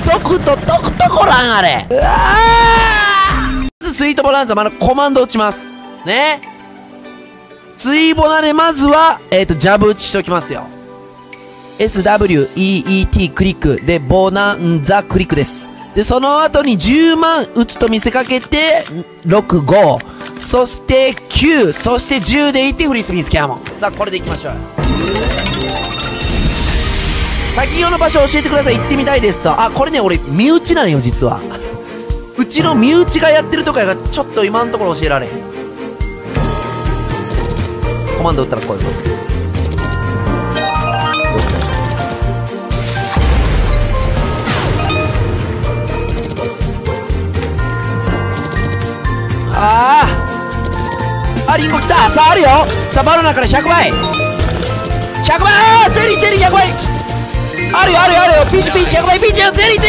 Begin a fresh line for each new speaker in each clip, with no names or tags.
とくとこらん、あれ。うわー。まずスイートボナンザ、コマンド打ちます。ね。スイボナでまずは、ジャブ打ちしておきますよ。SWEET クリックで、ボナンザクリックです。で、その後に10万打つと見せかけて、6、5、そして9、そして10でいってフリースピンスキャモン。さあ、これでいきましょうよ。滝行の場所教えてください。行ってみたいですと。あ、これね、俺、身内なんよ、実は。うちの身内がやってるとかやから、ちょっと今のところ教えられへん。コマンド打ったらこういうこと。リンゴ来た。さあ、あるよ。さあ、バナナから100倍。100倍。ゼリー100倍。あるよ。ピーチ100倍。ピーチよ、ゼリーよ。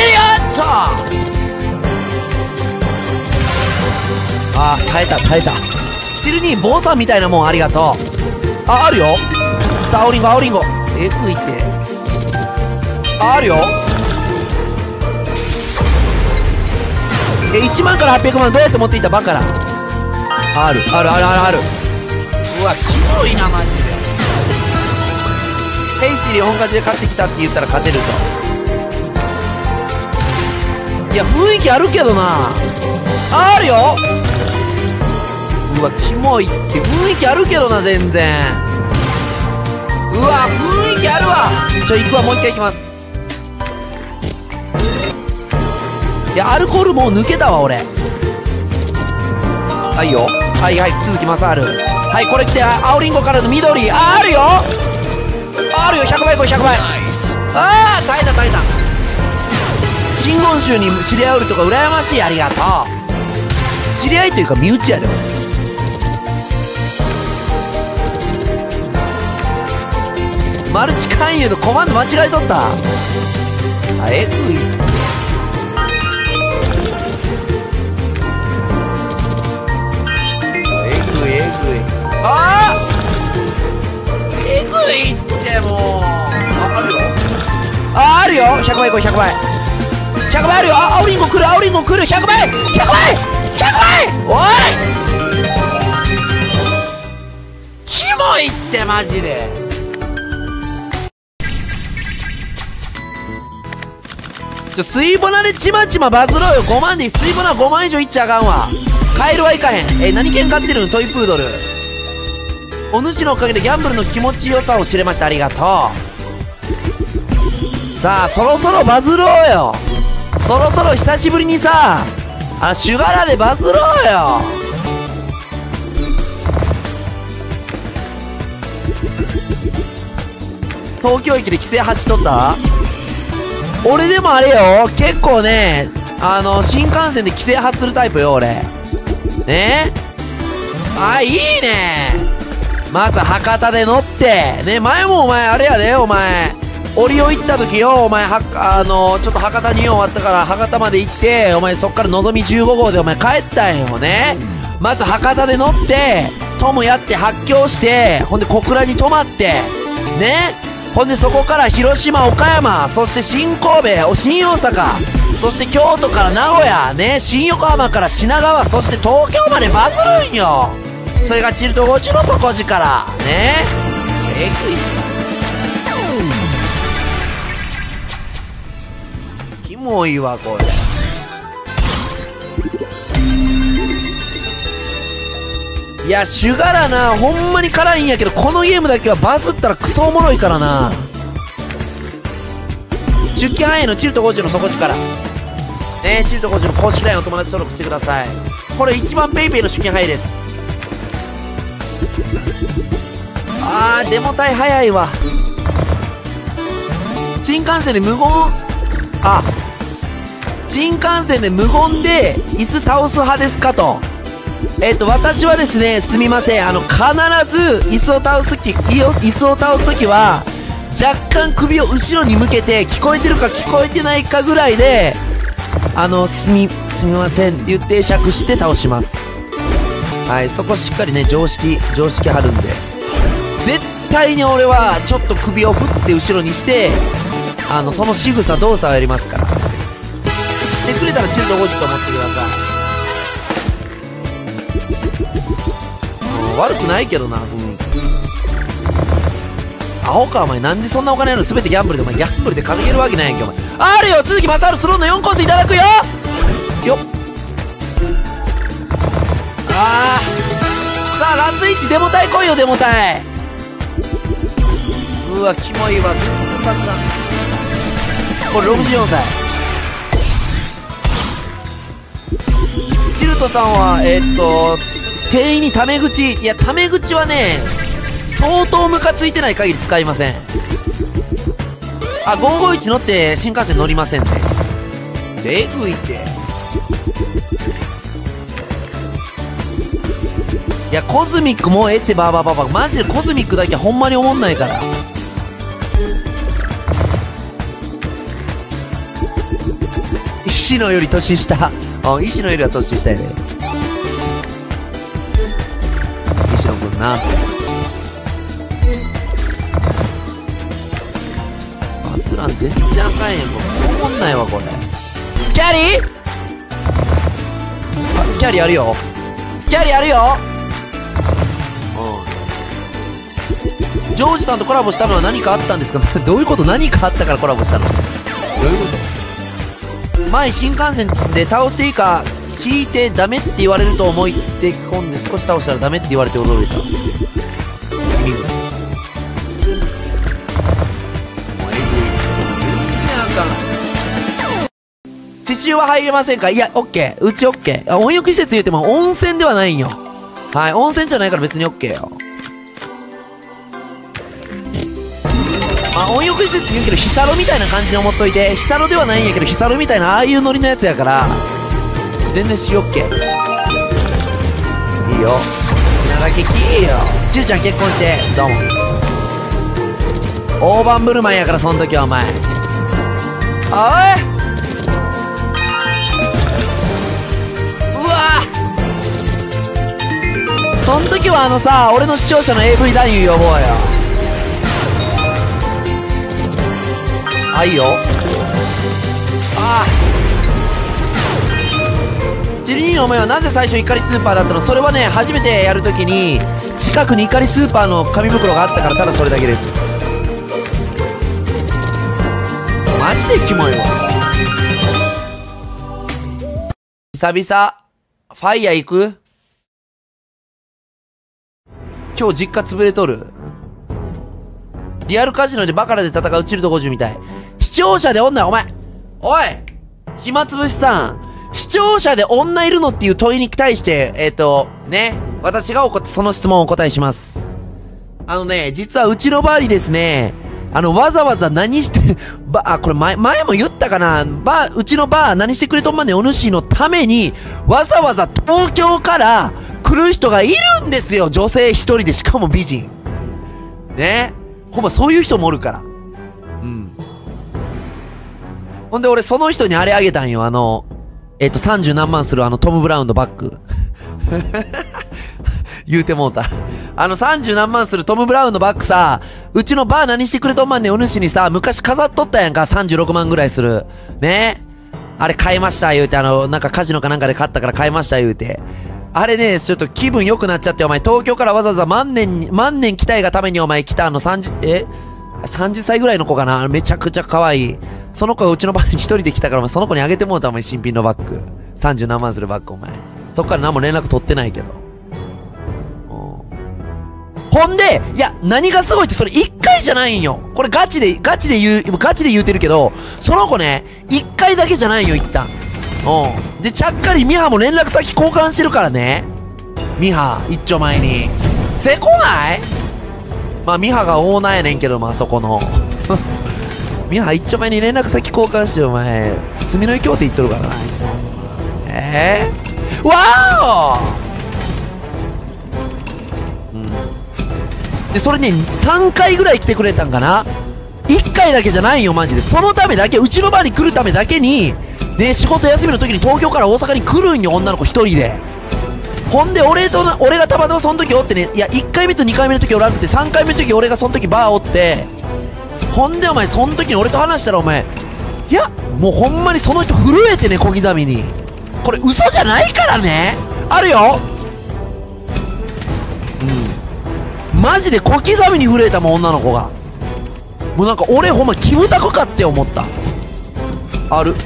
耐えた。チルニー坊さんみたいなもんありがとう。あるよ。さあ、青リンゴ。吹いて。あるよ。1万から800万どうやって持っていったバカラ。ある。うわ、キモいな、マジで。ヘイシリ本勝ちで勝ってきたって言ったら勝てると。いや、雰囲気あるけどな。あるよ。うわ、キモいって。雰囲気あるけどな、全然。うわ、雰囲気あるわ。行くわ、もう一回行きます。いや、アルコールもう抜けたわ、俺。はいよ。はい、続きます、ある。はい、これ来て、青リンゴからの緑。あるよ。100倍、100倍。耐えた。真言宗に知り合うとか羨ましい。ありがとう。知り合いというか身内やで。マルチ勧誘のコマンド間違えとった。えぐい。えぐいってもう。あるよ。100倍来い、100倍あるよ。青リンゴ来る。100倍おい、キモいってマジで。スイボナでちまちまバズろうよ。5万でいい。スイボナ5万以上いっちゃあかんわ。カエルはいかへん。何犬飼ってるの？トイプードル。お主のおかげでギャンブルの気持ちよさを知れました。ありがとう。さあ、そろそろバズろうよ。そろそろ久しぶりにさ、シュガラでバズろうよ。東京駅で規制走っとった？俺でもあれよ、結構ね、新幹線で規制発するタイプよ、俺。ね？いいね。まず博多で乗って、ね、前もお前あれやで、お前。オリオ行った時よ、お前ちょっと博多に終わったから博多まで行って、お前そっからのぞみ15号でお前帰ったんよね。まず博多で乗って、トムやって発狂して、ほんで小倉に泊まって、ね。ほんでそこから広島、岡山、そして新神戸、新大阪、そして京都から名古屋、ね、新横浜から品川、そして東京までバズるんよ。それがチルト50の底力、ね。えぐい。キモいわ、これ。いや、シュガラな、ほんまに辛いんやけど、このゲームだけはバズったらクソおもろいからな。出勤範囲のチルト50の底力。ね、チルト50の公式 LINE お友達登録してください。これ一番ペイペイの出勤範囲です。デモ隊早いわ。新幹線で無言、新幹線で無言で椅子倒す派ですかと。私はですね、すみません。必ず椅子を倒すときは、若干首を後ろに向けて、聞こえてるか聞こえてないかぐらいで、すみませんって言って釈して倒します。はい、そこしっかりね、常識張るんで。絶対に俺は、ちょっと首を振って後ろにして、その仕草動作をやりますから。 くれたらチルド50と思ってください。悪くないけどな、アホかお前。なんでそんなお金あるの？全てギャンブルで。お前ギャンブルで稼げるわけないやんけお前。あるよ、都築正治スローの4コースいただくよよっ。さあラスト1デモ隊来いよ、デモ隊。うわキモいわ、全然バツだ。これ64歳。チルトさんは店員にタメ口。いやタメ口はね相当ムカついてない限り使いません。あ、551乗って新幹線乗りませんね。えぐいって。いやコズミックもうええってバーバーバーバー。マジでコズミックだけほんまにおもんないから。石野より年下。石野よりは年下やで、石野くんな。バスラン全然あかんやん。これおもんないわこれ。スキャリー、あスキャリーあるよ、スキャリーあるよ。ジョージさんとコラボしたのは何かあったんですか？どういうこと？何かあったからコラボしたの？どういうこと？前新幹線で倒していいか聞いてダメって言われると思いって込んで少し倒したらダメって言われて驚いた。刺繍は入れませんか？いや、オッケー。うちオッケー。温浴施設言うても温泉ではないんよ。はい、温泉じゃないから別にオッケーよ。まあ、温浴施設言うけど、ヒサロみたいな感じに思っといて、ヒサロではないんやけど、ヒサロみたいな、ああいうノリのやつやから、全然しオッケー。いいよ。長ききいいよ。ちゅうちゃん結婚して、どうも。大盤振る舞いやから、その時はお前。おいうわそん時はさ、俺の視聴者の AV 男優呼ぼうよ。あ、いいよ。ああ。チリニーのお前はなぜ最初イカリスーパーだったの？それはね、初めてやるときに、近くにイカリスーパーの紙袋があったから、ただそれだけです。マジでキモいわ。久々、ファイヤー行く？今日実家潰れとる。リアルカジノでバカラで戦うチルド50みたい。視聴者で女、お前、おい暇つぶしさん、視聴者で女いるのっていう問いに対して、ね、私がその質問をお答えします。実はうちのバーにですね、わざわざ何して、これ前も言ったかな、うちのバー何してくれとんまんねんお主のために、わざわざ東京から来る人がいるんですよ、女性一人で、しかも美人。ね。ほんまそういう人もおるから。うん。ほんで俺その人にあれあげたんよ。30何万するトム・ブラウンのバッグ。言うてもうた。30何万するトム・ブラウンのバッグさ、うちのバー何してくれとんまんねんお主にさ、昔飾っとったやんか、36万ぐらいする。ね。あれ買いました言うて、なんかカジノかなんかで買ったから買いました言うて。あれね、ちょっと気分良くなっちゃって、お前、東京からわざわざ万年来たいがためにお前来た30歳ぐらいの子かな、めちゃくちゃ可愛い。その子がうちのバーに一人で来たから、お前、その子にあげてもうた、お前、新品のバッグ。30何万するバッグ、お前。そっから何も連絡取ってないけど。ほんで、いや、何がすごいって、それ1回じゃないんよ。これガチで言うてるけど、その子ね、1回だけじゃないよ、一旦。で、ちゃっかりミハも連絡先交換してるからね。ミハ、一丁前に。せこない？まあ、ミハがオーナーやねんけど、まあ、そこの。ミハ一丁前に連絡先交換して、お前、住の井京って言っとるからな、あいつ。わお！で、それね、3回ぐらい来てくれたんかな？ 1 回だけじゃないよ、マジで。そのためだけ、うちの場に来るためだけに、ね、仕事休みの時に東京から大阪に来るんよ、女の子一人で。ほんで、俺がたまたまその時おってね、いや、1回目と2回目の時おらんくて、3回目の時俺がその時バーおって、ほんでお前、その時に俺と話したらお前、いや、 もうほんまにその人震えてね、小刻みに。これ嘘じゃないからね。あるよ。マジで小刻みに震えたもん、女の子が。もうなんか俺ほんまキムタクかって思った。ある。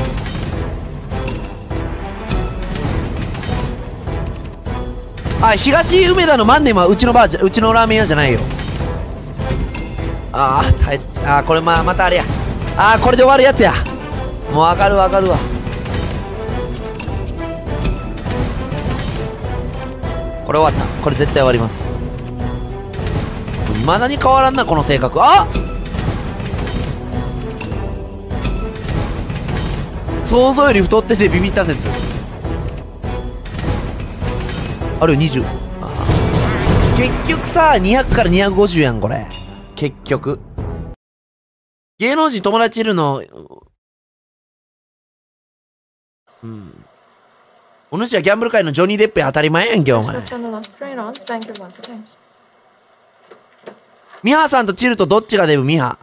あ、東梅田のマンネムはうちのバーじゃ、うちのラーメン屋じゃないよ。ああ、これまたあれや。ああ、これで終わるやつや。もうわかるわ。これ終わった。これ絶対終わります。未だに変わらんな、この性格。あっ、想像より太っててビビった説あるよ。20。結局さ、200から250やん、これ。結局芸能人友達いるの。お主はギャンブル界のジョニー・デップや当たり前やんけ、お前。ミハさんとチルとどっちがデブ？ミハ。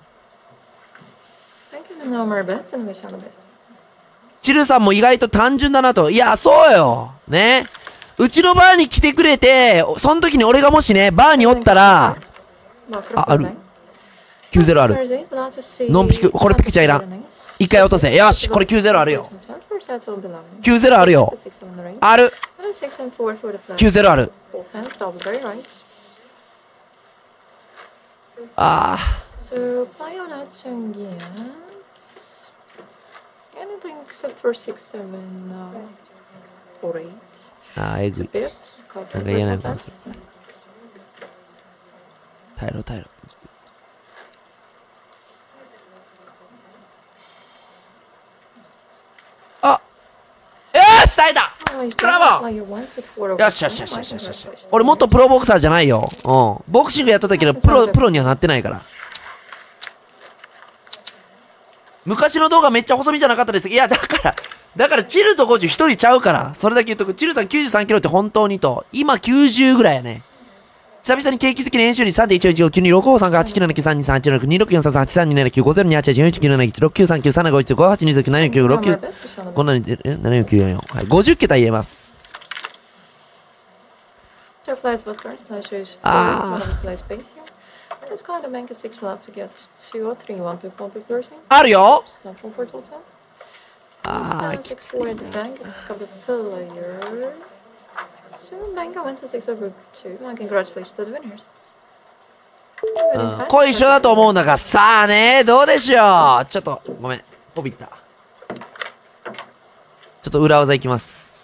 チルさんも意外と単純だなと。いや、そうよ。ね。うちのバーに来てくれて、その時に俺がもしね、バーにおったら、ある。90ある。ノンピク、これピクチャーいらん。一回落とせ。よし、これ90あるよ。90あるよ。ある。90ある。ああ。ああ、えぐい。なんか嫌な感じする。耐えろ。あ、よし、耐えた。ブラボー。よし。俺もっとプロボクサーじゃないよ。ボクシングやっとったけど、プロにはなってないから。昔の動画めっちゃ細身じゃなかったです。いや、だからチルと50一人ちゃうから。それだけ言っとく。チルさん93キロって本当にと。今90ぐらいやね。久々に景気好き練習率 3.115392389264338327959502829793959582969はい、50桁言えます。あるよ。ああ、きついな。声一緒だと思うんだが、さあね、どうでしょう。ちょっとごめん、こびった。ちょっと裏技いきます。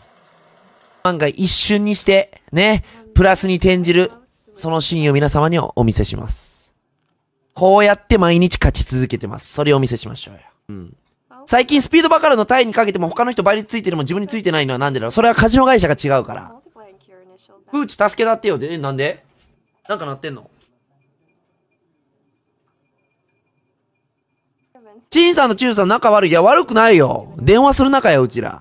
万が一瞬にしてね、プラスに転じるそのシーンを皆様にお見せします。こうやって毎日勝ち続けてます。それをお見せしましょうよ。最近スピードバカラのタイにかけても他の人倍率ついてるも自分についてないのはなんでだろう。それはカジノ会社が違うから。プーチ助けだってよ。で、なんでなんかなってんの？チンさんとチュンさん仲悪い。いや、悪くないよ。電話する仲よ、うちら。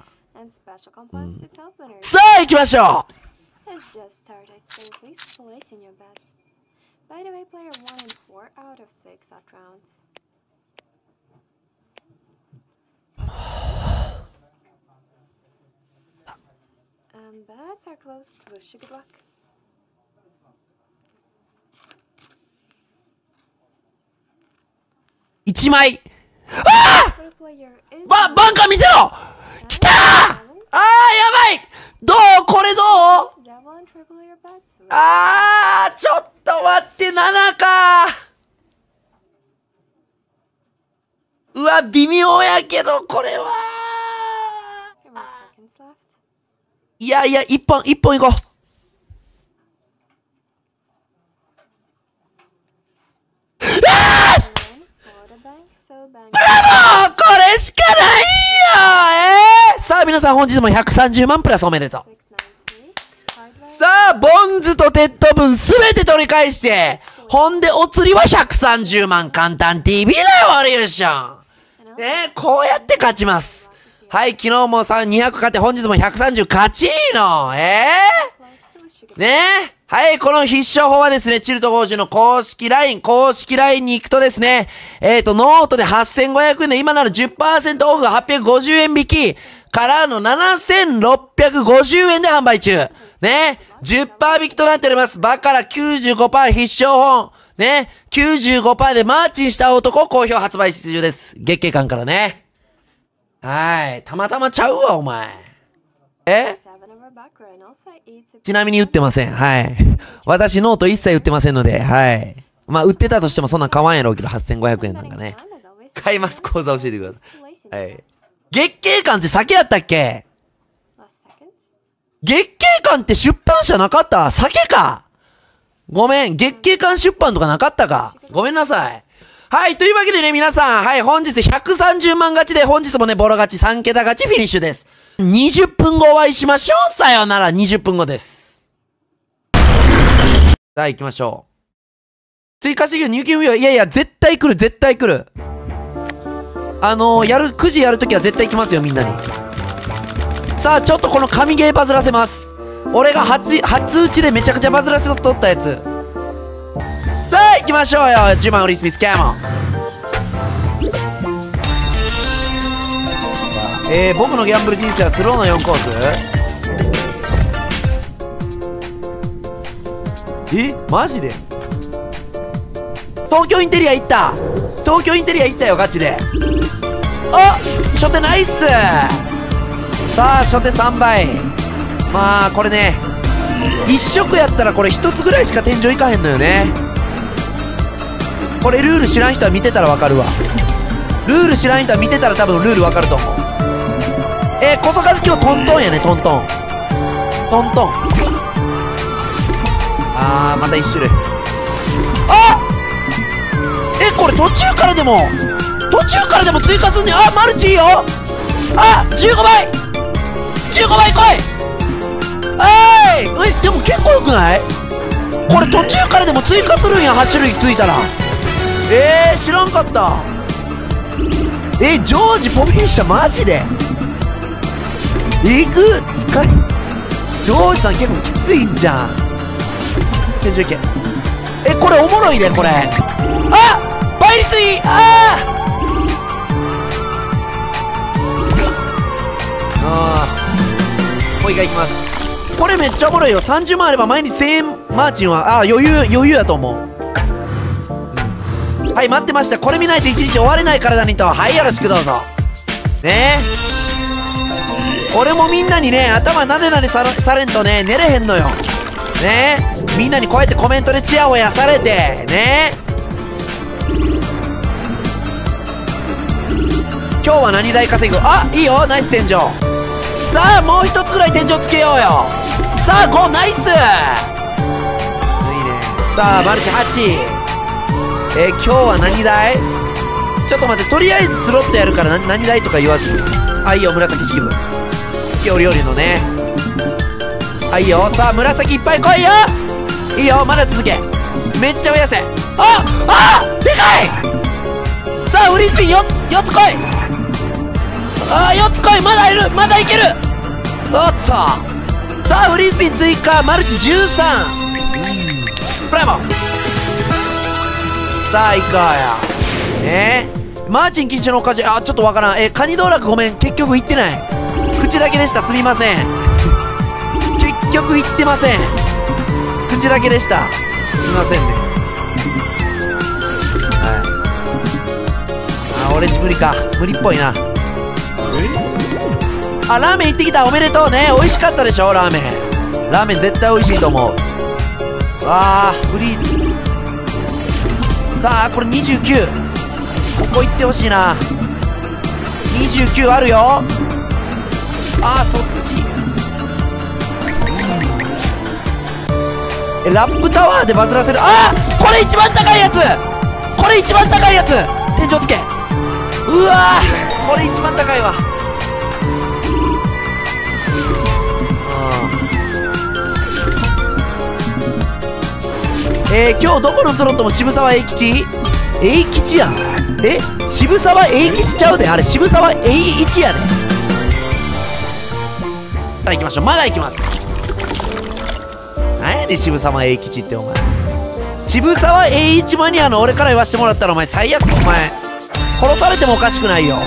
さあ、行きましょう。1枚。ああ！バンカー見せろ！来たー！ああ、やばい！どう？これどう？ああ、ちょっと待って、7かー。うわ、微妙やけど、これは。いや、一本行こう。ブラボー！これしかないよ！さあ、皆さん本日も130万プラスおめでとう。さあ、ボンズとテッド分すべて取り返して、ほんでお釣りは130万簡単 TV レボリューション。ね、こうやって勝ちます。はい、昨日も200勝って本日も130勝ちの。ねはい、この必勝法はですね、チルト50の公式 LINE に行くとですね、ノートで8500円で今なら 10% オフが850円引きからの7650円で販売中。ね、10% 引きとなっております。バカラ 95% 必勝法。ね、95% でマーチンした男好評発売中です。月経館からね。はい、たまたまちゃうわ、お前。ちなみに売ってません。はい。私ノート一切売ってませんので、はい。まあ、売ってたとしてもそんな買わんやろうけど、8500円なんかね。買います。講座教えてください。はい。月経館って酒やったっけ？月経館って出版社なかった？酒か！ごめん。月経館出版とかなかったか？ごめんなさい。はい。というわけでね、皆さん。はい。本日130万勝ちで、本日もね、ボロ勝ち3桁勝ちフィニッシュです。20分後お会いしましょう。さようなら。20分後です。さあ行きましょう。追加資源入金無料。いやいや、絶対来る、絶対来る。9時やるときは絶対来ますよ、みんなに。さあ、ちょっとこの神ゲーバズらせます。俺が初打ちでめちゃくちゃバズらせとったやつ。さあ、行きましょうよ。10番ウリスピスキャモン。僕のギャンブル人生はスローの4コース。マジで東京インテリア行った。東京インテリア行ったよ、ガチで。あ、初手ナイス。さあ、初手3倍。まあ、これね、1色やったらこれ1つぐらいしか天井いかへんのよね。これルール知らん人は見てたらわかるわ。ルール知らん人は見てたら多分ルールわかると思う。小曽根今日トントンやね、トントン。トントン。また1種類。あ！これ途中からでも追加すんねん。マルチいいよ。15倍 !15 倍来い。でも結構よくない？これ途中からでも追加するんや、8種類ついたら。知らんかった。ジョージポピンシャマジでジョージさん結構きついんじゃん。天井いけ。これおもろいね、これ。倍率いい。もう一回いきます。これめっちゃおもろいよ。30万あれば毎日1000円マーチンは、余裕やと思う。はい、待ってました。これ見ないと一日終われない体にと。はい、よろしくどうぞ。ね俺もみんなにね、頭なでなでされんとね、寝れへんのよ。ねみんなにこうやってコメントでチヤホヤされて、ね今日は何代稼ぐ？いいよ、ナイス天井。さあ、もう一つぐらい天井つけようよ。さあ、5、ナイス。いいね。さあ、マルチ8。今日は何代？ちょっと待って、とりあえずスロットやるから何代とか言わず。いいよ、紫式部。四季折々のね。いいよ。さあ、紫いっぱい来いよ。いいよ、まだ続け。めっちゃ増やせ。でかい。さあ、フリースピン4つ来い。4つ来い。まだいる。まだいける。おっと。さあ、フリースピン追加。マルチ13。プライモ。さあ、行こうよ。マーチン禁止のおかじ。ちょっとわからん。カニ道楽ごめん。結局行ってない。口だけでした。すみません。結局行ってません。口だけでした。すみませんね。俺無理か。無理っぽいな。ラーメン行ってきた。おめでとうね。美味しかったでしょ、ラーメン。ラーメン絶対美味しいと思う。フリー。さあ、これ29。ここ行ってほしいな。29あるよ。そっち。ラップタワーでバズらせる。これ一番高いやつ。これ一番高いやつ。天井つけ。うわー、これ一番高いわ。今日どこのスロットも渋沢栄吉やん。渋沢栄吉ちゃうで。あれ渋沢栄一やで。さあ行きましょう。まだ行きます。 なんやねん渋沢栄吉ってお前。渋沢栄一マニアの俺から言わしてもらったらお前最悪、お前殺されてもおかしくないよ。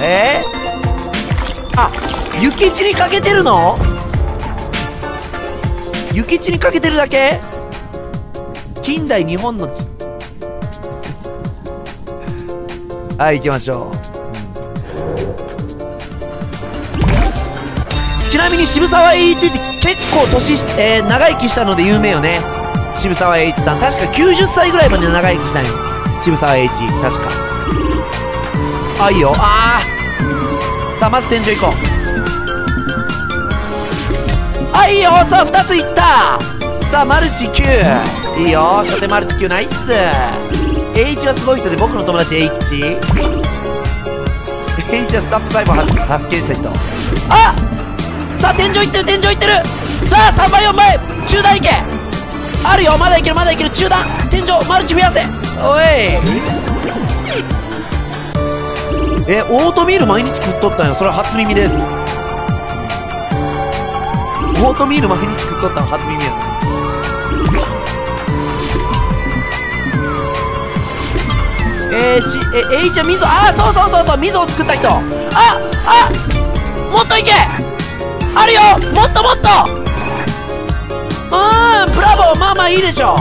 あ、諭吉にかけてるの？諭吉にかけてるだけ？近代日本のはい、行きましょう。ちなみに渋沢栄一って結構長生きしたので有名よね。渋沢栄一さん確か90歳ぐらいまで長生きしたんよ、渋沢栄一確か。あ、いいよ。さあまず天井行こう。いいよ。さあ2ついった。さあマルチ9いいよ。初手マルチ9ナイス。栄一はすごい人で僕の友達栄吉。栄一はスタッフ細胞発見した人。さあ天井いってる、天井いってる。さあ3倍4倍中段いけ。あるよ、まだいけるまだいける。中段天井マルチ増やせ。おいオートミール毎日食っとったんよ。それは初耳です。オートミール毎日食っとったの初耳や。栄一は溝、そうそうそうそう、溝を作った人。もっといけ。あるよ、もっともっと。ブラボー。まあまあいいでしょう。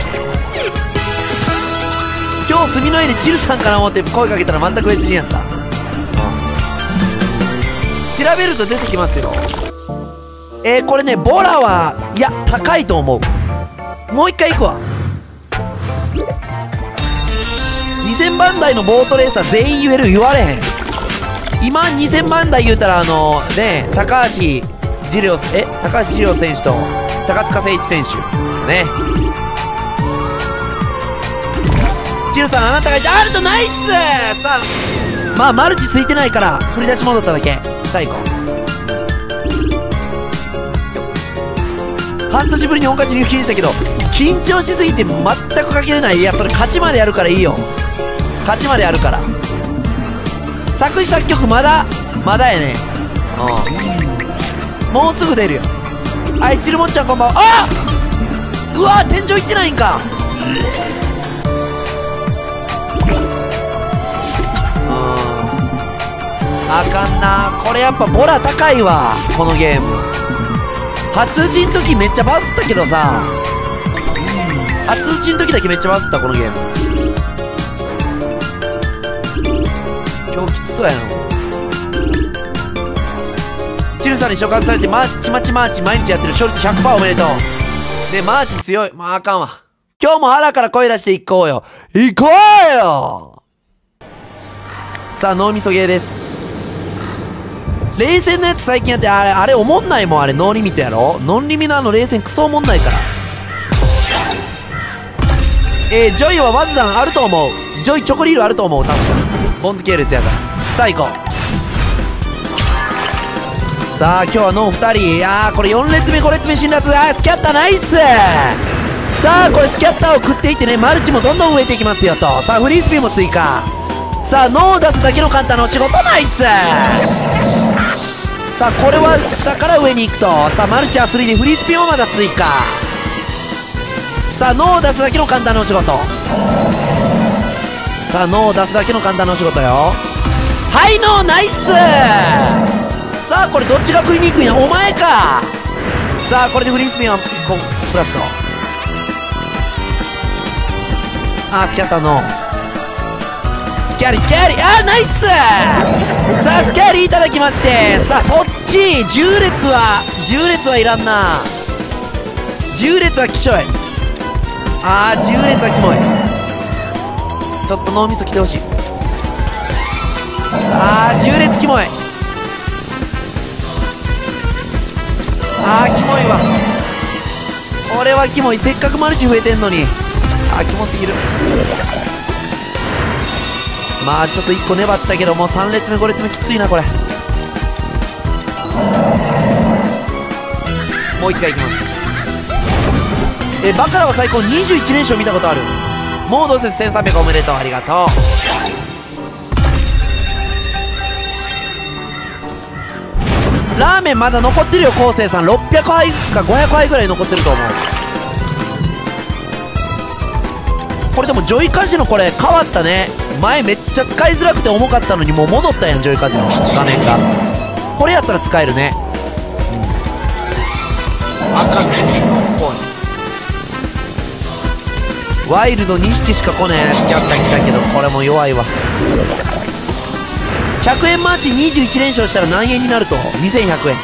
今日墨の絵でチルさんかな思って声かけたら全く別人やった。調べると出てきますよ。これね、ボラはいや高いと思う。もう一回いくわ。2000番台のボートレーサー全員言える？言われへん。今2000番台言うたら高橋次郎選手と高塚誠一選手ね。チルさんあなたがあるとナイス。さあまあマルチついてないから振り出し戻っただけ。最後半年ぶりに本勝ちに復帰したけど緊張しすぎて全くかけれない。いやそれ勝ちまでやるからいいよ。勝ちまでやるから。作詞作曲まだやね。もうすぐ出るよ。チルモンちゃんこんばんは。うわ天井いってないんか。あかんな。これやっぱボラ高いわこのゲーム。初打ちん時めっちゃバズったけどさ、初打ちん時だけめっちゃバズったこのゲーム。今日きつそうやな。チルさんに触発されてマーチ毎日やってる。勝率 100% おめでとう。でマーチ強い。あかんわ。今日も腹から声出していこうよ。いこうよ。さあ脳みそゲーです。冷戦のやつ最近やって、あれおもんないもん。あれノーリミットやろ。ノンリミの冷戦クソおもんないから。ジョイはワズダンあると思う。ジョイチョコリールあると思う。多分ボンズ系列やから。さあ行こう。さあ今日はノー2人。これ4列目5列目辛辣。スキャッターナイス。さあこれスキャッターを食っていってね、マルチもどんどん増えていきますよと。さあフリースピンも追加。さあノーを出すだけの簡単なお仕事ナイス。さあこれは下から上に行くと。さあマルチは3でフリースピンもまだ追加。さあノーを出すだけの簡単なお仕事。さあノーを出すだけの簡単なお仕事よ。はいノーナイス。さあこれどっちが食いにくいんや。お前か。さあこれでフリースピンはプラスと。スキャッターのスキャリナイス。さあスキャリいただきまして。さあそっち10列はいらんな。10列はきしょい。10列はキモい。ちょっと脳みそ来てほしい。10列キモい。キモいわ。俺はキモい。せっかくマルチ増えてんのに。キモすぎる。まあちょっと1個粘ったけど、もう3列目5列目きついなこれ。もう1回いきます。バカラは最高21連勝見たことある。モード説1300おめでとう。ありがとう。ラーメンまだ残ってるよ昴生さん。600杯か500杯ぐらい残ってると思う。 これでもジョイカジノこれ変わったね。前めっちゃ使いづらくて重かったのにもう戻ったやん、ジョイカジノ画面が。これやったら使えるね。赤ね。ワイルド2匹しか来ねえ。スキャッター来たけどこれも弱いわ。100円マーチ21連勝したら何円になると。2100円。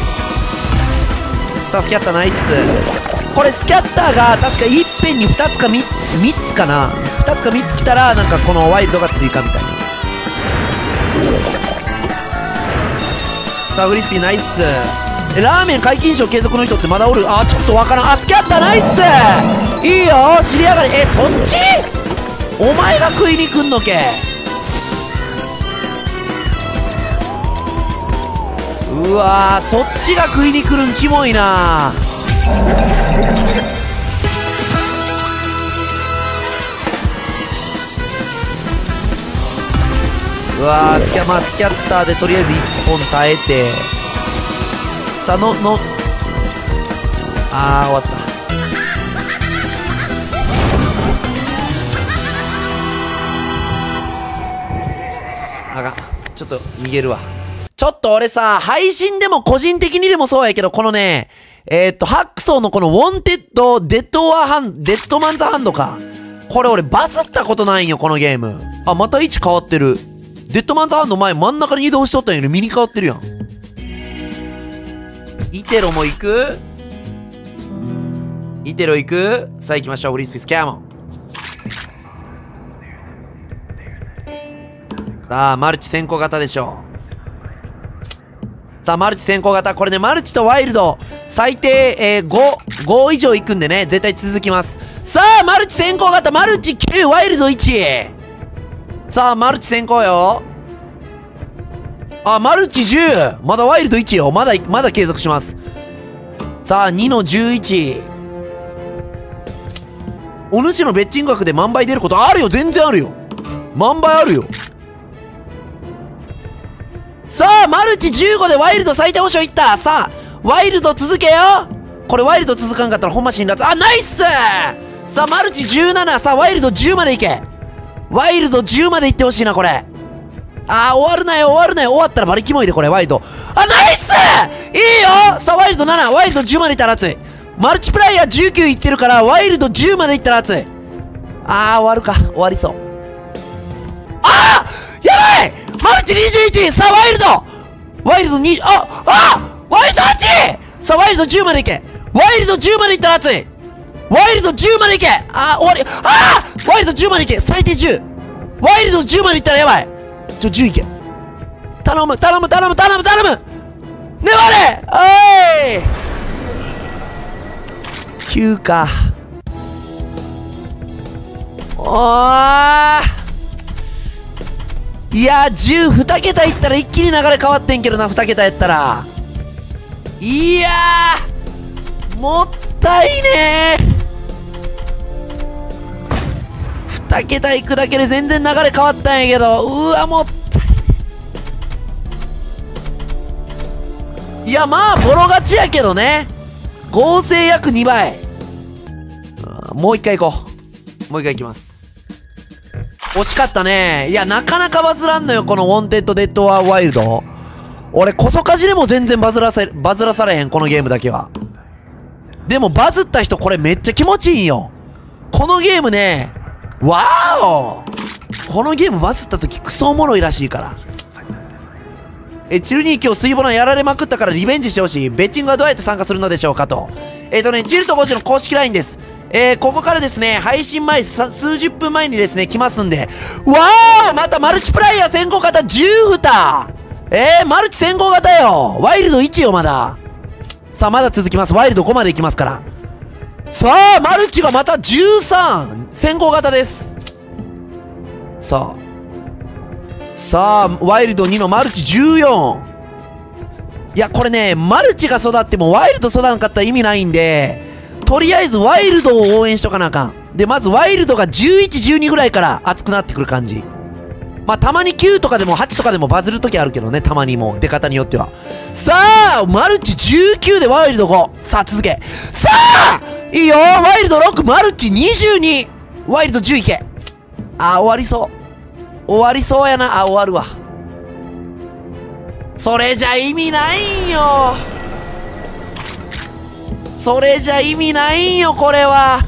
さあスキャッターナイス。これスキャッターが確かいっぺんに2つか 3つかな、2つか3つ来たらなんかこのワイルドが追加みたいな。さあフリスピーナイス。ラーメン解禁賞継続の人ってまだおる。あちょっとわからん。あスキャッターナイス。いいよ尻上がり。そっちお前が食いに来んのけ。うわーそっちが食いに来るんキモいな。うわースキャッターでとりあえず1本耐えて、さあ終わった。あかん、ちょっと逃げるわ。ちょっと俺さ、配信でも個人的にでもそうやけど、このね、ハックソーのこのウォンテッド、デッドマンズハンドか。これ俺バズったことないんよ、このゲーム。あ、また位置変わってる。デッドマンズハンド前真ん中に移動しとったんやけど、右変わってるやん。イテロも行く？イテロ行く？さあ行きましょう、フリスピースキャモン。さあ、マルチ先行型でしょう。さあ、マルチ先行型。これね、マルチとワイルド、最低、5以上いくんでね、絶対続きます。さあ、マルチ先行型、マルチ9、ワイルド1。さあ、マルチ先行よ。あ、マルチ10。まだワイルド1よ。まだ継続します。さあ、2の11。お主のベッチング額で万倍出ることあるよ。全然あるよ。万倍あるよ。さあ、マルチ15でワイルド最低保証いった。さあ、ワイルド続けよ。これワイルド続かんかったらほんま辛辣。あ、ナイス。さあ、マルチ17。さあ、ワイルド10までいけ。ワイルド10までいってほしいな、これ。あー、終わるなよ。終わったらバリキモいで、これ、ワイルド。あ、ナイス。いいよ。さあ、ワイルド7。ワイルド10までいったら熱い。マルチプライヤー19いってるから、ワイルド10までいったら熱い。あー、終わるか。終わりそう。あー、やばい。マルチ21。さあ、ワイルド2。ワイルド 8。さあ、ワイルド10までいけ。ワイルド10までいったら熱い。ワイルド10までいけ。あー、終わり。あー、ワイルド10までいけ。最低10。ワイルド10までいったらやばい。10いけ。頼む。粘れ。おい。9か。いや10、2桁いったら一気に流れ変わってんけどな、2桁やったら。いやー、もったいねー。2桁いくだけで全然流れ変わったんやけど、うわ、もったいね。いや、まあ、ボロ勝ちやけどね。合成約2倍。もう一回行こう。もう一回行きます。惜しかったね。いや、なかなかバズらんのよ、このウォンテッド・デッド・ワイルド。俺、こそかじでも全然バズらされへん、このゲームだけは。でも、バズった人、これめっちゃ気持ちいいんよ。このゲームね、わーお！このゲームバズった時クソおもろいらしいから。チルに今日水ボランやられまくったからリベンジしてほしい。ベッチングはどうやって参加するのでしょうかと。チルとゴジの公式 LINE です。ここからですね、配信前、数十分前にですね、来ますんで。わー、またマルチプライヤー先行型10蓋。マルチ先行型よ。ワイルド1よ、まだ。さあ、まだ続きます。ワイルド5までいきますから。さあ、マルチがまた13。先行型です。さあ、ワイルド2のマルチ14。いや、これね、マルチが育ってもワイルド育らんかったら意味ないんで、とりあえずワイルドを応援しとかなあかん。で、まずワイルドが11、12ぐらいから熱くなってくる感じ。まあ、たまに9とかでも8とかでもバズるときあるけどね、たまにもう出方によっては。さあ、マルチ19でワイルド5。さあ、続け。さあいいよ、ワイルド6、マルチ22。 ワイルド10いけ。あ、終わりそう。終わりそうやな。あ、終わるわ。それじゃ意味ないんよ。それじゃ意味ないんよ、これは。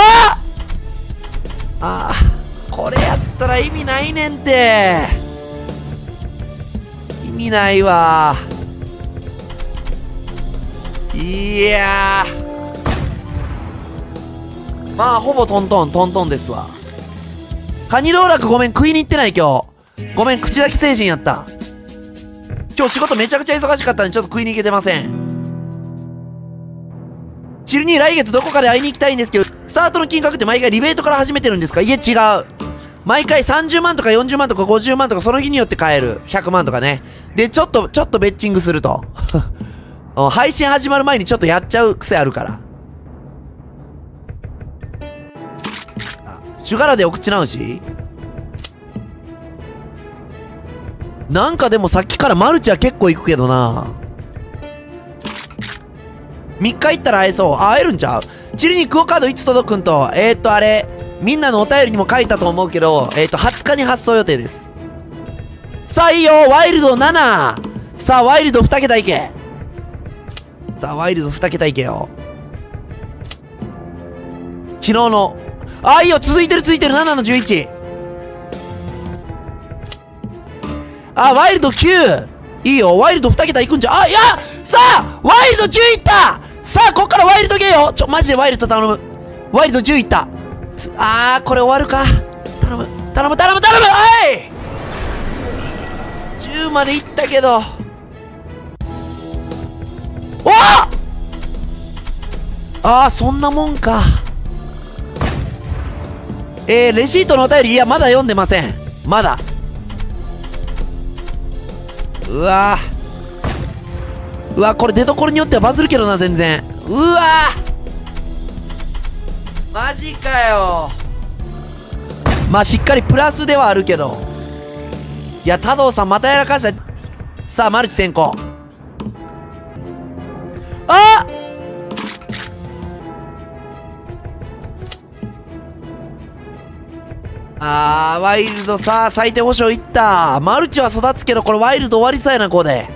これやったら意味ないねんて。意味ないわ。いやー。まあ、ほぼトントンですわ。カニ道楽ごめん、食いに行ってない今日。ごめん、口だけ成人やった。今日仕事めちゃくちゃ忙しかったんでちょっと食いに行けてません。チルニー来月どこかで会いに行きたいんですけど、スタートの金額って毎回リベートから始めてるんですか？いえ、違う。毎回30万とか40万とか50万とかその日によって買える。100万とかね。で、ちょっとベッチングすると。配信始まる前にちょっとやっちゃう癖あるから。シュガラでお口直し？なんかでもさっきからマルチは結構行くけどな。3日行ったら会えそう。会えるんちゃう？チリにクオカードいつ届くんと、あれ、みんなのお便りにも書いたと思うけど、20日に発送予定です。さあ、いいよワイルド 7！ さあ、ワイルド2桁いけ。さあ、ワイルド2桁いけよ。昨日の、いいよ続いてる7の11。ワイルド 9！ いいよワイルド2桁いくんじゃ。いやさあワイルド10いった。さあこっからワイルドゲーよ。マジでワイルド頼む。ワイルド10いった。これ終わるか。頼むおい10までいったけど。そんなもんか。レシートのお便り、いやまだ読んでません。まだ。うわこれ出所によってはバズるけどな全然。マジかよ。まあしっかりプラスではあるけど。いや太郎さんまたやらかした。さあマルチ先行。ワイルドさあ最低保証いった。マルチは育つけどこれワイルド終わりそうやな。ここで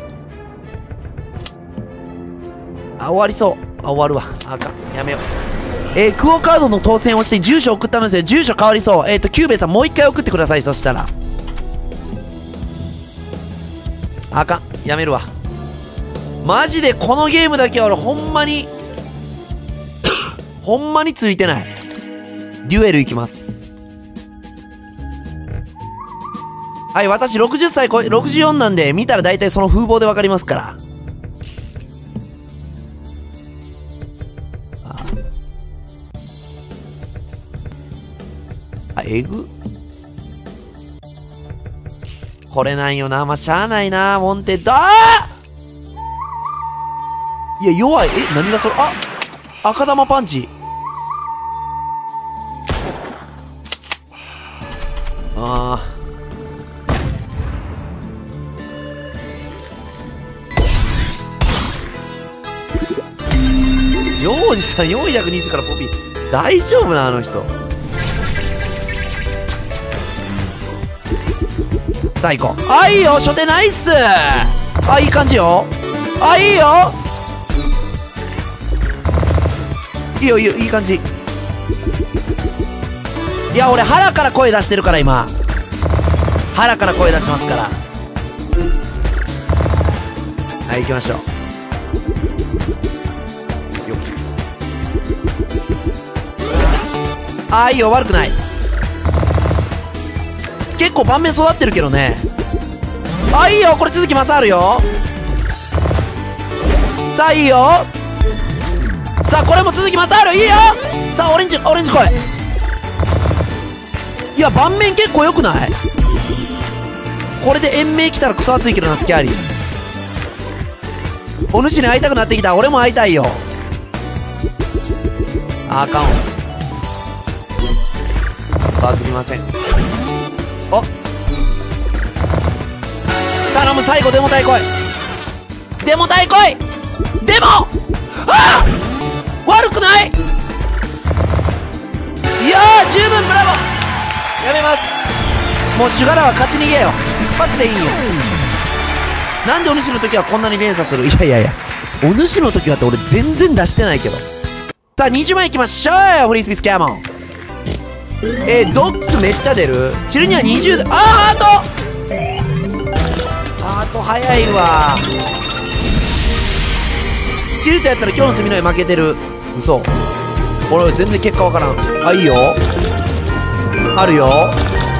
終わりそう。終わるわ。あかんやめよう。クオカードの当選をして住所送ったのですよ。住所変わりそう。キューベイさんもう一回送ってください。そしたらあかんやめるわ。マジでこのゲームだけは俺ほんまにほんまについてない。デュエルいきます。はい、私60歳64なんで見たら大体その風貌で分かりますから。えぐこれなんよな。まあ、しゃあないな。モンテッドいや弱い。何がそれ。赤玉パンチ。ジョージさん420からポピー大丈夫なあの人。さあ行こう。いいよ初手ナイス。いい感じよ。いいよいい感じ。いや俺腹から声出してるから今。腹から声出しますから。はい行きましょう。いいよ悪くない。結構盤面育ってるけどね。いいよこれ続きますあるよ。さあいいよ。さあこれも続きますある。いいよ。さあオレンジ来い。いや盤面結構良くない？これで延命来たらクソ熱いけどな。スキャーリーお主に会いたくなってきた。俺も会いたいよ。あかんバズりません。頼む最後デモ隊来い。デモ隊来い。デモ悪くない。いいやー、十分ブラボー。やめます。もうシュガラは勝ち逃げよ。一発でいいよ。なんでお主の時はこんなに連鎖する。いやいやいや、お主の時はって俺全然出してないけど。さあ20万いきましょうよ、フリースピースキャモン。ドッツめっちゃ出る。チルには20で、ハート早いわ。チルとやったら今日の隅の絵負けてる。嘘。俺全然結果わからん。いいよ。あるよ。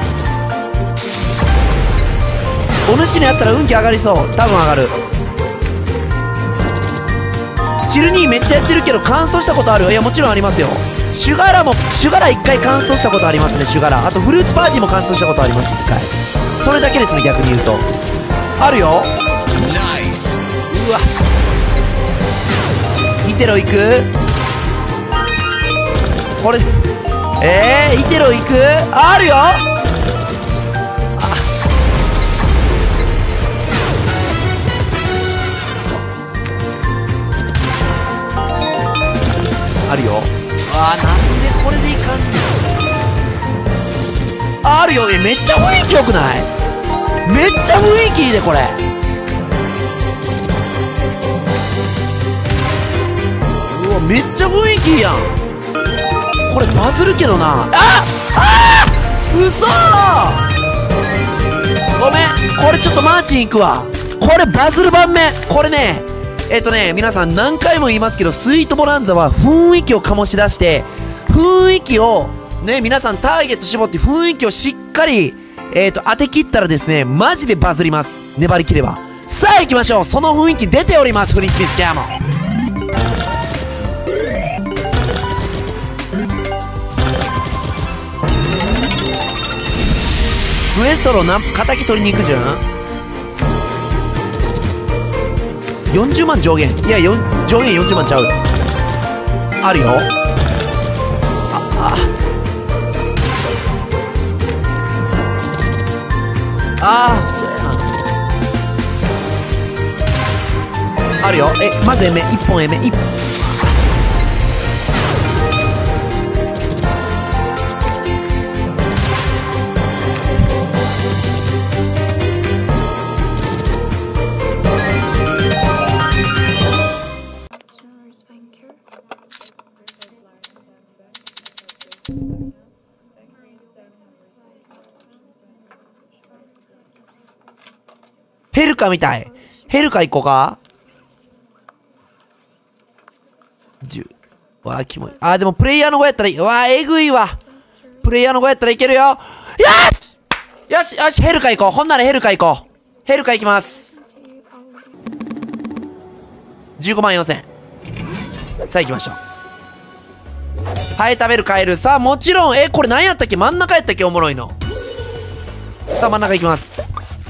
お主のやったら運気上がりそう。多分上がる。チルニーめっちゃやってるけど乾燥したことある。いやもちろんありますよ。シュガラ1回乾燥したことありますね。シュガラ。あとフルーツパーティーも乾燥したことあります。1回。それだけですね、逆に言うと。あるよ。うわ、イテロ行く。これイテロ行く。あるよ。あるよ。なんでこれでいかんの。あるよ。めっちゃ雰囲気よくない？めっちゃ雰囲気いいでこれ。うわ、めっちゃ雰囲気いいやん。これバズるけどな。嘘。ごめん、これちょっとマーチン行くわ。これバズる盤面。これね、皆さん何回も言いますけど、スイートボランザは雰囲気を醸し出して、雰囲気をね、皆さんターゲット絞って雰囲気をしっかり当て切ったらですね、マジでバズります。粘り切れば。さあ行きましょう。その雰囲気出ております。フリースピースキャモン。クエストロ敵取りに行くじゃん。40万上限。いや、上限40万ちゃう。あるよ。そうやな。あるよ。まずエメ1本。エメ1本。ヘルカみたい。ヘルカ行こうか。10。わあ、キモい。でもプレイヤーの5やったらいい。えぐいわ。プレイヤーの5やったらいけるよ。よし、ヘルカ行こう。ほんならヘルカ行こう。ヘルカ行きます。15万4000。さあ行きましょう。はい、食べるカエル。さあ、もちろん、これ何やったっけ？真ん中やったっけ？おもろいの。さあ、真ん中行きます。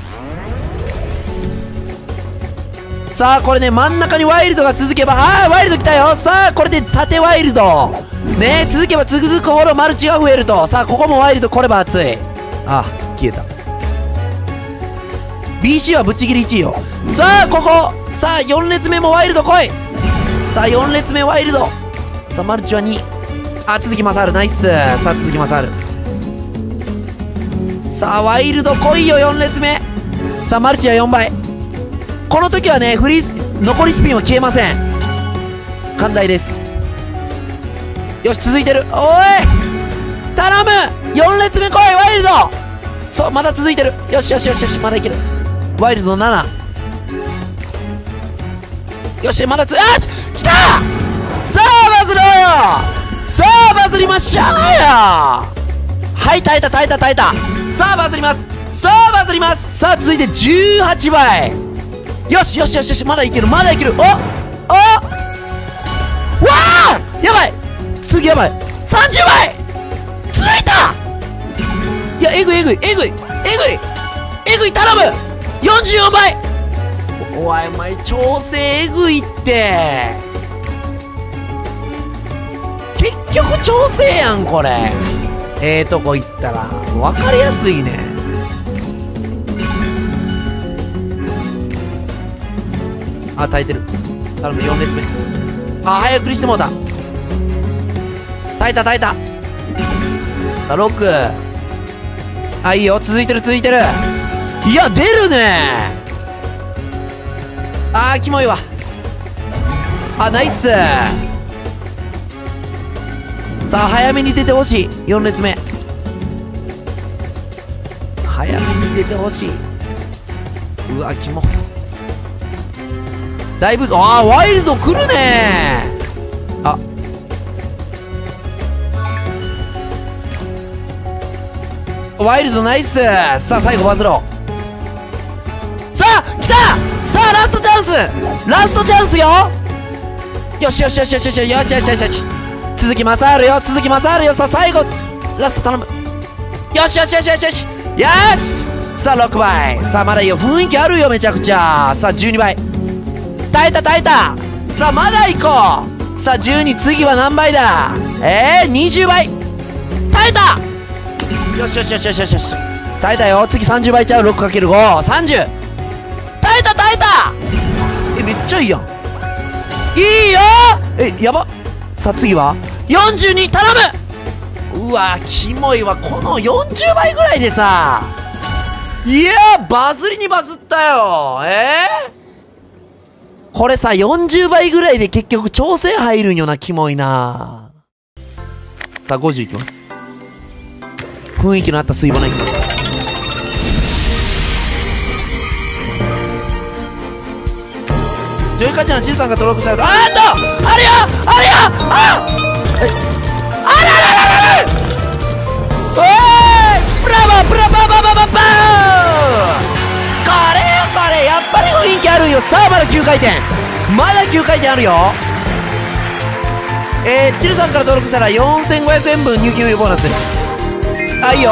さあ、これね、真ん中にワイルドが続けば、ワイルド来たよ。さあ、これで縦ワイルド。ね、続けば続くほどマルチが増えると。さあ、ここもワイルド来れば熱い。消えた。BC はぶっちぎり1位よ。さあ、ここ。さあ、4列目もワイルド来い。さあ、4列目ワイルド。さあ、マルチは2。続きますある。ナイス。さあ、続きますある。さあ、ワイルド来いよ、4列目。さあ、マルチは4倍。この時はね、残りスピンは消えません。寛大です。よし、続いてる。おい頼む !4 列目来いワイルド。そう、まだ続いてる。よし、まだいける。ワイルド7。よし、まだ来た。さあ、バズろうよ。さあ、バズりましょうよ。はい、耐えた。さあ、バズります。さあ、続いて18倍。よし、まだいける。わあやばい。次やばい。30倍続いた。いや、えぐい頼む。44倍。お前調整えぐいって。結局調整やんこれ。とこ行ったら分かりやすいね。耐えてる。頼む、4列目。早送りしてもうた。耐えた。 さあ、6。あ、いいよ。続いてる、続いてる。いや、出るね。あー、キモいわ。あ、ナイス。さあ、早めに出てほしい。4列目。早めに出てほしい。うわ、キモ。だいぶ、あー、ワイルド来るね。あ、ワイルドナイス。さあ、最後バズろう。さあ、来た。さあ、ラストチャンス。ラストチャンスよ。よしよしよしよしよしよしよしよしよし。鈴木正治よ、鈴木正治よ。さあ、最後ラスト頼む。よしよしよしよしよしよし。さあ、6倍。さあ、まだいいよ。雰囲気あるよ、めちゃくちゃ。さあ、12倍。耐えた耐えた。さあ、まだ行こう。さあ、12。次は何倍だ。20倍。耐えた。よしよしよしよしよしよし。耐えたよ。次30倍ちゃう。 6×5。30。耐えた耐えた。めっちゃいいやん。いいよ。やば。さあ、次は42。頼む。うわ、キモいわ。この40倍ぐらいでさ。いやー、バズりにバズったよ。これさ、40倍ぐらいで結局調整入るんよな。キモいな。さあ、50いきます。雰囲気のあった水場のいきます。ジョイカチのちいさんが登録したら、あーっと、あれよあれよ、あららららら、おーい、ブラバーブラバーバーバーバーバー。これよこれ、やっぱり雰囲気あるよ。さあ、まだ9回転、まだ9回転あるよ。チルさんから登録したら4500円分入金ボーナス。あ、いいよ。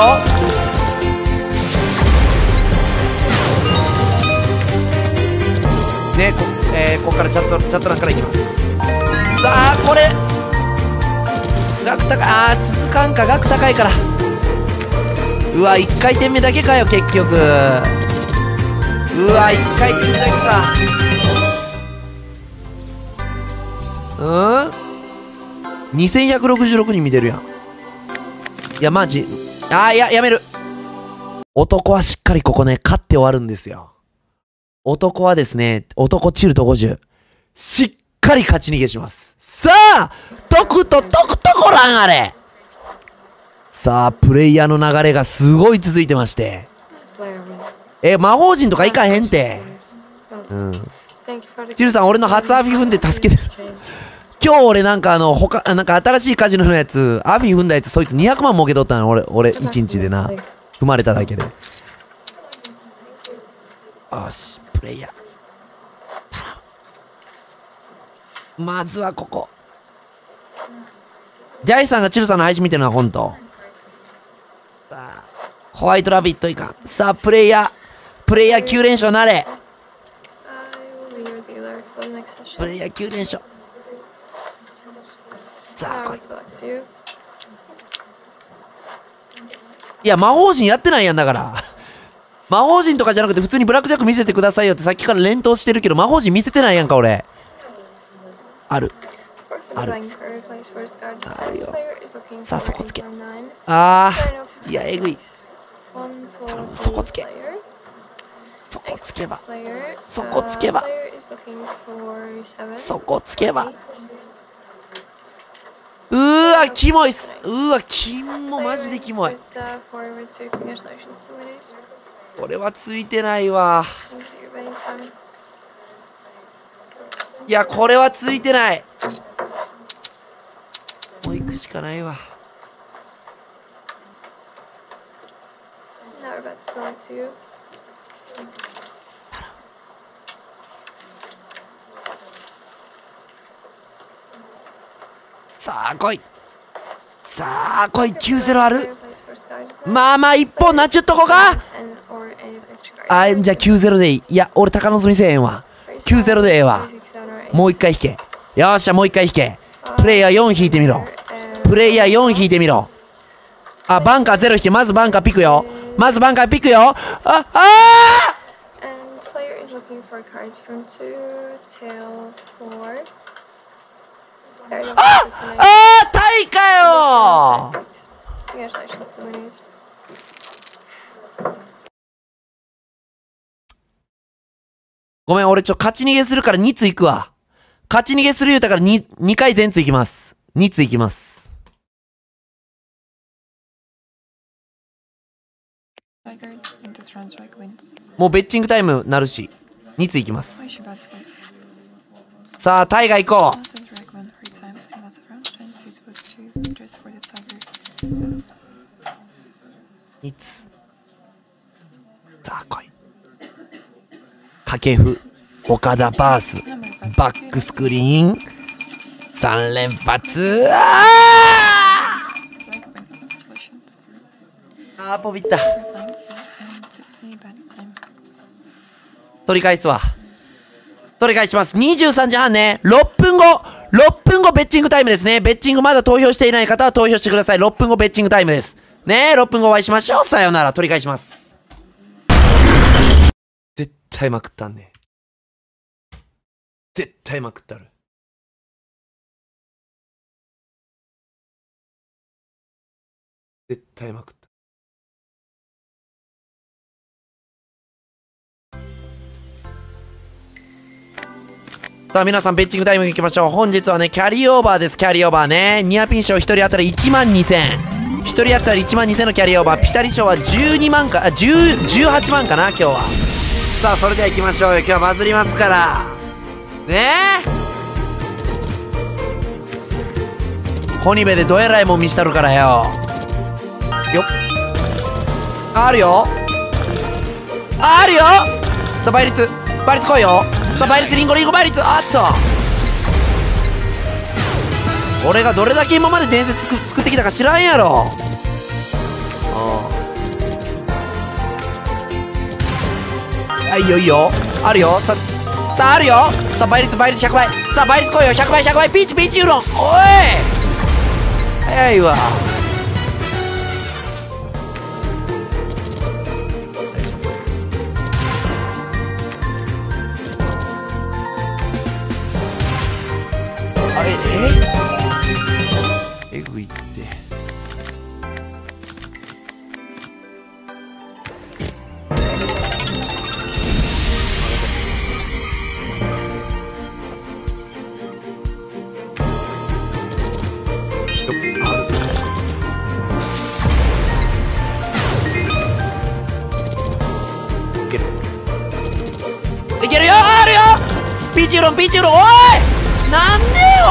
ね、ここからチャット欄からいきます。さあ、これ額高い。あー、続かんか。額高いから。うわ、1回転目だけかよ、結局。うわ、1回転目だけか。2166人見てるやん。いや、マジ。やめる。男はしっかりここね、勝って終わるんですよ。男はですね、男チルト50。しっかり勝ち逃げします。さあ、とくとこらんあれ。さあ、プレイヤーの流れがすごい続いてまして。魔法陣とかいかへんて。チルさん、俺の初アフィ踏んで助けてる。今日俺なんかなんか新しいカジノのやつ、アフィ踏んだやつ、そいつ200万儲けとったの。俺1日でな。踏まれただけで。よし、プレイヤー。まずはここ。ジャイさんがチルさんの配信見てるのは本当。さあ、ホワイトラビットいかん。さあ、プレイヤー9連勝なれ。プレイヤー9連勝。さあ、来い。いや、魔法陣やってないやんだから。魔法陣とかじゃなくて普通にブラックジャック見せてくださいよってさっきから連投してるけど、魔法陣見せてないやんか俺。あるよ。さあ、そこつけ。あー、いや、えぐい。頼む、そこつけ。そこつけば。そこつけば。そこつけば。うーわ、キモいっす。うわ、キモ、マジでキモい。これはついてないわ。いや、これはついてない。もう行くしかないわ。さあ来い。さあ来い。90ある。まあまあ一本なっちゅっとこか。あ、じゃあ90でいい。いや俺高望みせえへんわ。90でええわ。もう一回引け。よっしゃ、もう一回引け。プレイヤー4引いてみろ。プレイヤー4引いてみろ。あ、バンカー0引け。まずバンカーピクよ。まずバンカーピクよ。タイかよ
Congratulations to winners.
ごめん、俺勝ち逃げするから2つ行くわ。勝ち逃げする言うたから2回全通行きます。2つ行きます。もうベッチングタイムなるし、2つ行きます。さあ、タイガー行こう。2つ。さあ、来い。掛布、岡田パース、バックスクリーン、3連発。ポビった。取り返すわ。取り返します。23時半ね。6分後ベッチングタイムですね。ベッチングまだ投票していない方は投票してください。6分後ベッチングタイムです。ねえ、6分後お会いしましょう。さようなら。取り返します。絶対まくったんね。絶対まくったる。絶対まくった。さあ皆さんベッチングタイムに行きましょう。本日はね、キャリーオーバーです。キャリーオーバーね。ニアピン賞1人当たり12000。1人当たり12000のキャリーオーバー。ピタリ賞は12万か、18万かな、今日は。さあ、それでは行きましょうよ。今日はバズりますから。ねえ。コニベでどえらいもん見したるからよ。よっ。あるよ。あるよ。さあ、倍率来いよ。さあ、倍率リンゴ倍率。あっと。俺がどれだけ今まで伝説作ってきたか知らんやろ。いいよいいよ。あるよ。さあ、あるよ。さあ、倍率100倍。さあ、倍率来いよ。100倍ピーチユーロン。おい早いわ。あれえぐいって。いけるよ。あるよ。ピーチユーロン。おいなんでよ。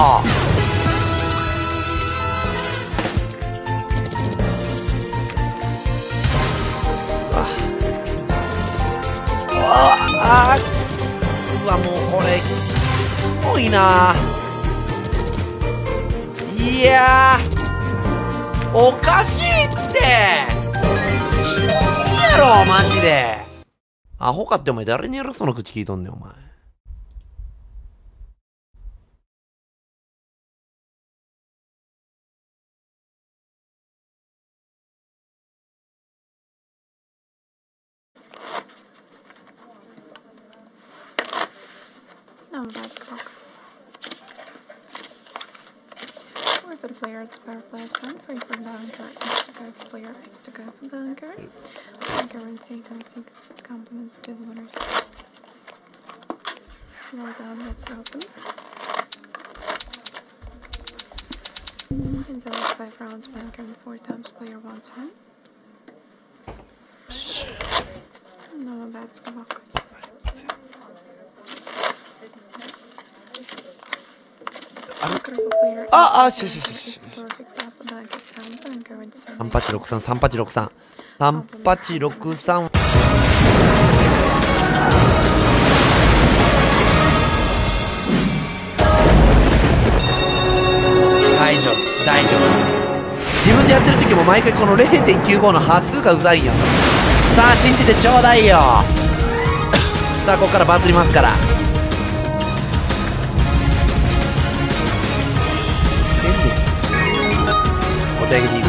うわ、もうこれすごいな。いやーおかしいっていやろマジで。アホかってお前誰に偉そうな口聞いとんねんお前。
No, that's clock. Or for the player, it's power plus 1. For the bunker, it's to go for player, it's to go for bunker. Currency compliments to the winners. Roll down, let's open. And so it's 5 rounds, bunker, and 4 times player 1 time. No, that's clock.
3863 3863大丈夫。自分でやってる時も毎回この 0.95 の端数がうざいよ。さあ信じてちょうだいよ。さあここからバズりますから。お手上げている。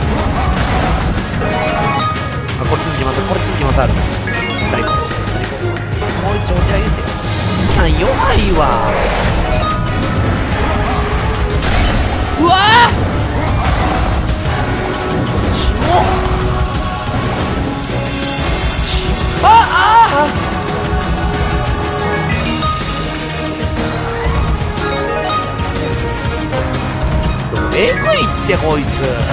これ続きますある。最高。 いってこいつ。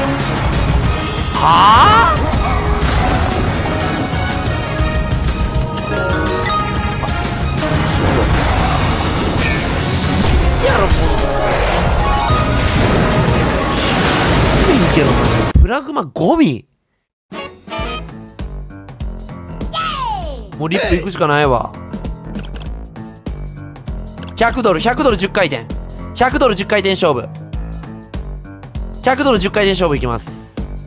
はあ。やろもういいけどな。プラグマゴミ。もうリップ行くしかないわ。100ドル10回転、100ドル10回転勝負、100ドル10回転勝負いきます。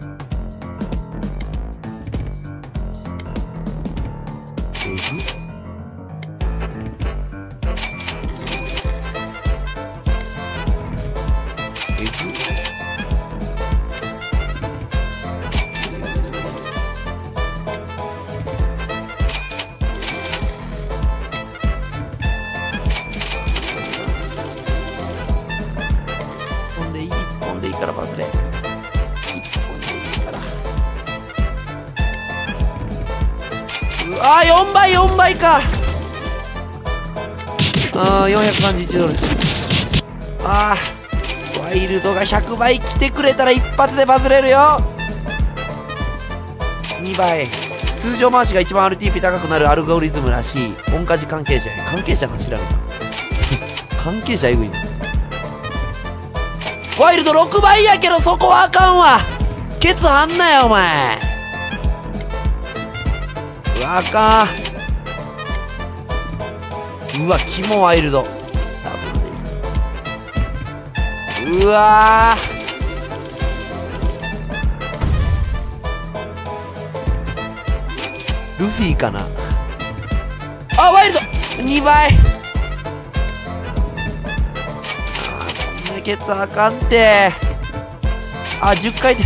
でいいからバズれ。1本でいいから。うわー、4倍か。431ドル。ワイルドが100倍来てくれたら一発でバズれるよ。2倍。通常回しが一番 RTP 高くなるアルゴリズムらしい。音舵関係者の調べさん関係者エグいな。ワイルド6倍やけど、そこはあかんわ。ケツはんなよお前。うわ、あかん。うわ、キモワイルド。うわルフィかな。ワイルド2倍。そんなケツあかんて。10回で。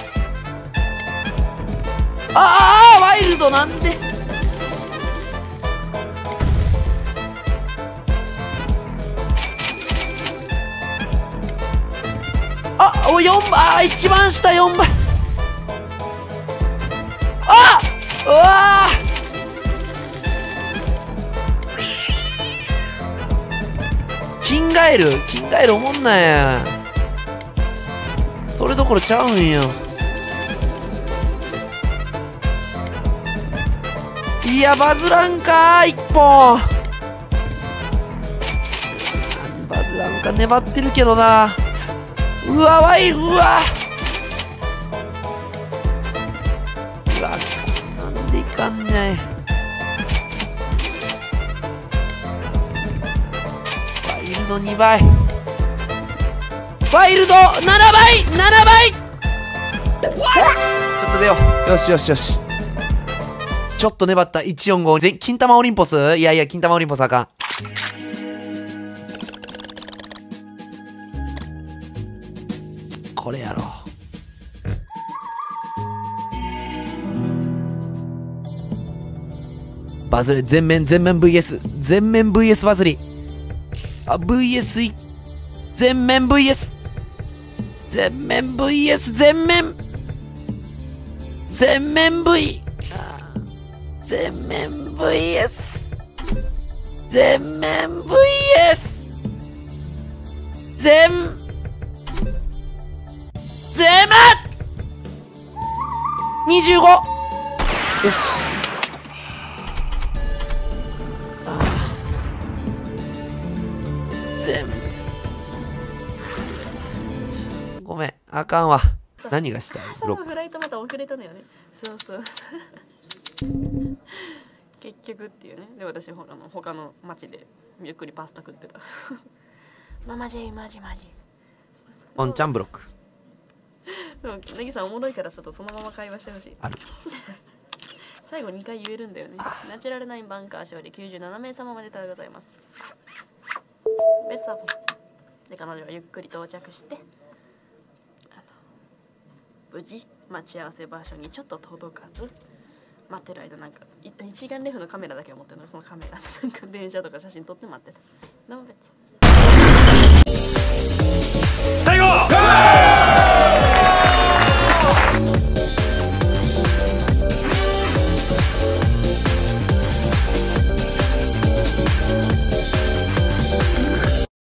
ワイルドなんで。4倍。一番下4倍。うわキンガエルおもんないや。それどころちゃうんよ。いや、バズらんか1本。バズらんか。粘ってるけどな。うわ、なんでいかんねん。ワイルド2倍。ワイルド7倍。ちょっと出よう。よし。ちょっと粘った。145。金玉オリンポス。いや、金玉オリンポスあかん。これやろ。バズれ。全面 VS バズり。VS 全面 VS 全面 VS 全面 V 全面 VS 全面 VS 全部25。よし。全部ごめん、あかんわ。何がしたい？
朝のフライトまた遅れたのよね。そう結局っていうね。で、私他の町でゆっくりパスタ食ってた。マジ
オンチャンブロック。
でもネギさんおもろいからちょっとそのまま会話してほしい。最後2回言えるんだよね。ナチュラル9バンカー勝利97名様までございます。別はで、彼女はゆっくり到着して、無事待ち合わせ場所にちょっと届かず、待ってる間なんか一眼レフのカメラだけを持ってるの。そのカメラなんか電車とか写真撮って待ってた。どうも別。